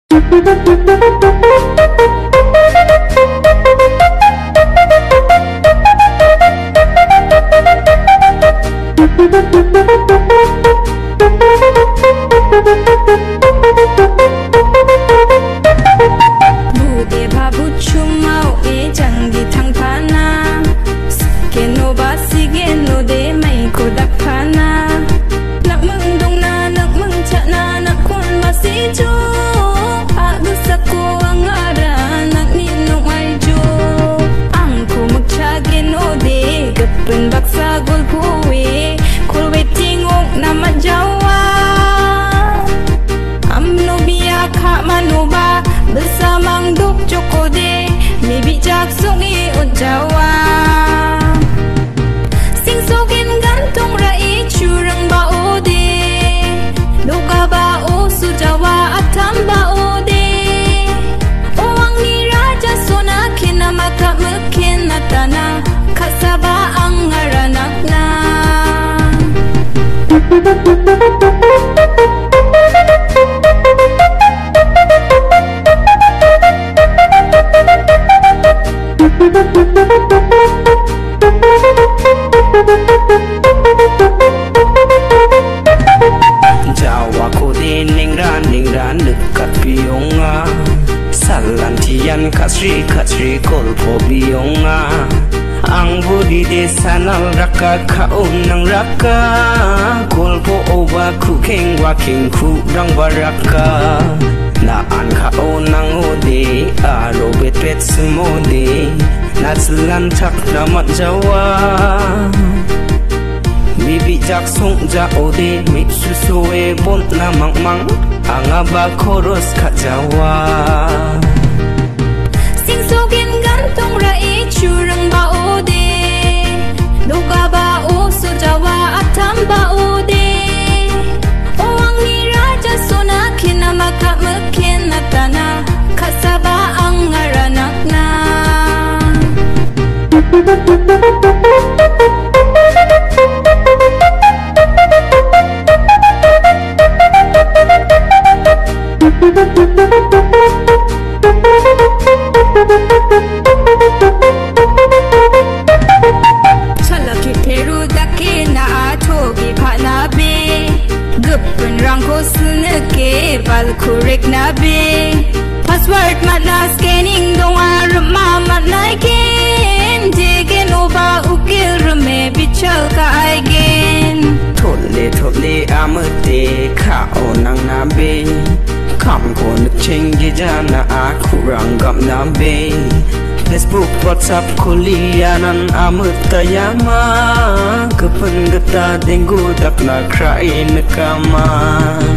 Bude babu chumau e jangi thang phana Keno basi geno de mai ko dak phana Nak mung dong na nak mung cha na nak kun basi jo Adu sako angara nak ni no mai jo Ang ko magcha geno de gapen baksa gol kowe Kol waiting ok na majawa Amno biya kha manuba Bersamang duk joko de Mi bijak sungi ujawa Sing sogin gantung rai curang bao de Loka bao sujawa atam bao de Oang ni raja sona kina maka mekin natana Kasaba ang ngaranak na Jawa ko de ningran dekat piyonga Salantian kasri kolpo biyonga Ang budi de sanal raka kaon ng raka Kolpo oba kukeng waking kurang baraka Naan kaon ng ode aro bet sumode Natselantak namat Jawa Bibi jak song ja ode mi susoe bon na mang Angaba koros ka Jawa Sing sogin gantung rai curang bao de Loka bao sujawa atam bao de Oang ni raja sona kina maka mekin natana Kasaba ang ngaranak na Chalaki peru dake na atogi phana be Gupen rangko sunake bal kurek na be Password matna scanning donga rama matna again Degen oba ukil rame bichal ka again Thole amate kao nang na be Kam ko nuk chengi jana kurang gam na be Facebook, WhatsApp, kulianan amatayama Kapan gata denggu dak na krai nakama